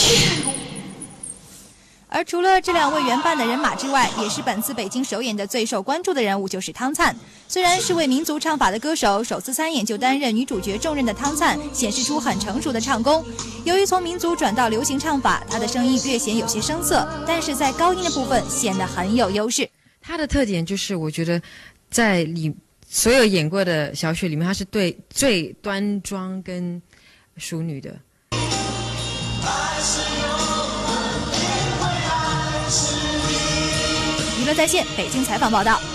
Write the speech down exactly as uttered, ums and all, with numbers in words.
而除了这两位原扮的人马之外，也是本次北京首演的最受关注的人物就是汤灿。虽然是为民族唱法的歌手，首次参演就担任女主角重任的汤灿，显示出很成熟的唱功。由于从民族转到流行唱法，她的声音略显有些生涩，但是在高音的部分显得很有优势。 她的特点就是，我觉得在里所有演过的小雪里面，她是对最端庄跟淑女的。 娱乐在线北京采访报道。